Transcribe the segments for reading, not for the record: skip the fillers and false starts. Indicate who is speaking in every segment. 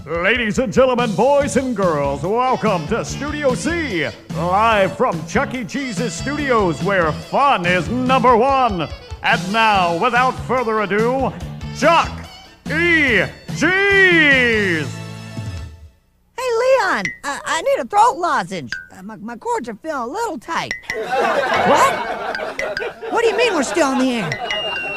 Speaker 1: Ladies and gentlemen, boys and girls, welcome to Studio C, live from Chuck E. Cheese's studios, where fun is number one. And now, without further ado, Chuck E. Cheese!
Speaker 2: Hey, Leon, I need a throat lozenge. My cords are feeling a little tight. What? What do you mean we're still in the air?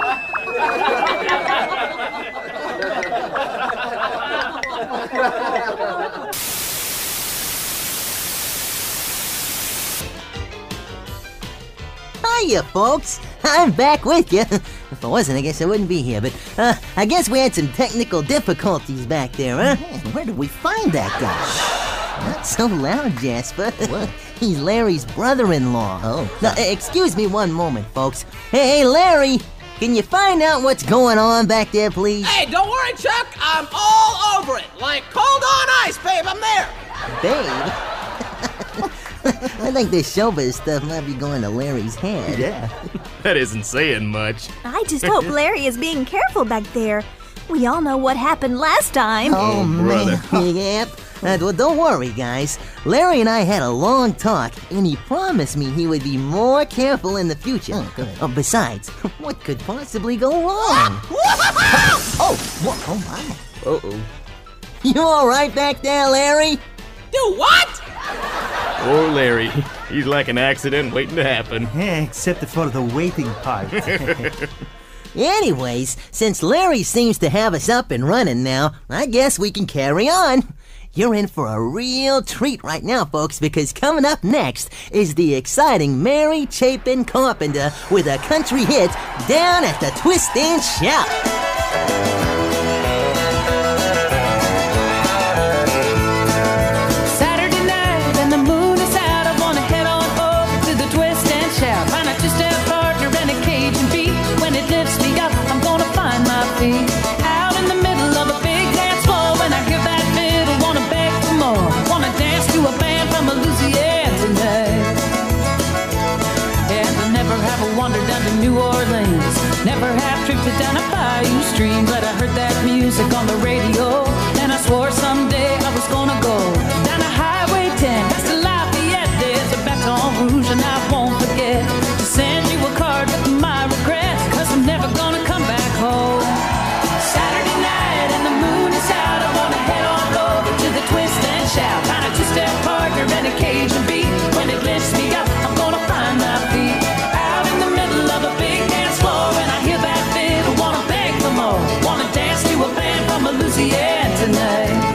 Speaker 3: Hiya, folks. I'm back with you. If I wasn't, I guess I wouldn't be here. But I guess we had some technical difficulties back there, huh? Man, where did we find that guy? Not so loud, Jasper. What? He's Larry's brother-in-law. Oh. Now, excuse me one moment, folks. Hey, Larry, can you find out what's going on back there, please?
Speaker 4: Hey, don't worry, Chuck. I'm all over it. Like cold on ice, babe. I'm there.
Speaker 3: Babe? I think this showbiz stuff might be going to Larry's head.
Speaker 5: Yeah. That isn't saying much.
Speaker 6: I just hope Larry is being careful back there. We all know what happened last time.
Speaker 3: Oh,
Speaker 5: brother.
Speaker 3: Man. Yep. Well, don't worry, guys. Larry and I had a long talk, and he promised me he would be more careful in the future. Oh, good. Besides, what could possibly go wrong? Oh my.
Speaker 5: Uh-oh.
Speaker 3: You all right back there, Larry?
Speaker 4: Do what?
Speaker 5: Poor Larry. He's like an accident waiting to happen.
Speaker 7: Yeah, except for the waiting part.
Speaker 3: Anyways, since Larry seems to have us up and running now, I guess we can carry on. You're in for a real treat right now, folks, because coming up next is the exciting Mary Chapin Carpenter with a country hit, Down at the Twist and Shout.
Speaker 8: Out in the middle of a big dance floor, when I hear that fiddle, wanna beg for more, wanna dance to a band from Louisiana tonight. And I never have wandered down to New Orleans, never have drifted down a bayou stream, but I heard that music on the radio, and I swore someday I was gonna go down a Highway 10, past the Lafayette, there's a Baton Rouge, and I won't forget to send you a card with my regrets, 'cause I'm never gonna come back home. Saturday night and the moon is out, I wanna head on over to the Twist and Shout, find a two-step partner and a Cajun beat. When it lifts me up, I'm gonna find my feet. Out in the middle of a big dance floor, and I hear that fiddle, wanna beg for more, wanna dance to a band from Louisiana tonight.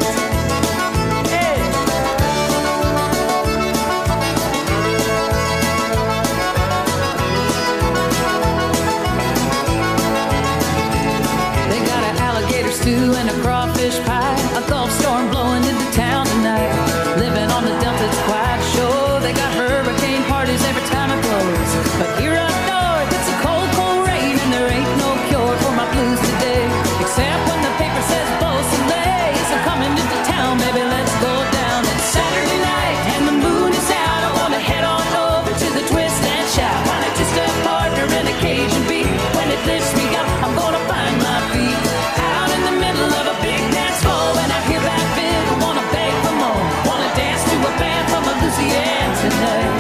Speaker 8: And a crawfish pie, a Gulf storm blowing into town tonight. Living on the dump, it's quite sure. They got hurricane parties every time it blows. But here up north, it's a cold, cold rain, and there ain't no cure for my blues today. Except when the paper says Beausoleil, I'm coming into town, baby, let's go down. It's Saturday night and the moon is out. I wanna head on over to the Twist and Shout, find a two-step partner and a Cajun beat. When it lifts me up, I'm gonna find my feet. Of a big dance floor, and I hear that fiddle, wanna beg for more, wanna dance to a band from Louisiana tonight.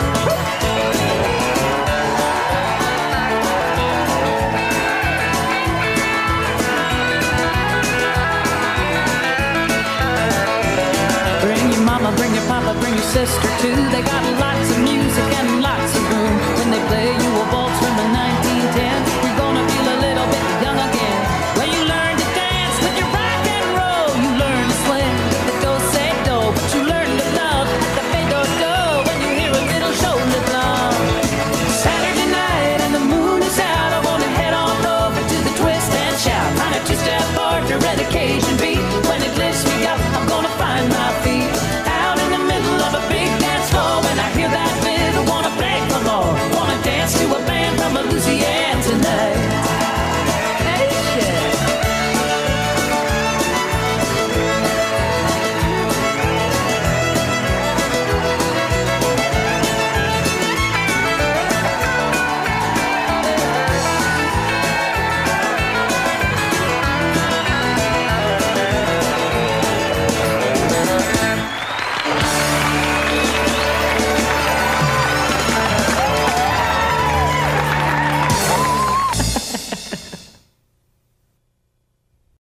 Speaker 8: Bring your mama, bring your papa, bring your sister too. They got lots of music and lots of room. When they play you a waltz from the 1910s, you're gonna feel a little bit young again. When you learn to dance with your rock and roll, you learn to swing the do-say-do, but you learn to love the fade-do-do when you hear a little shoulder drum. Saturday night and the moon is out, I wanna head on over to the Twist and Shout, find a two-step partner and occasion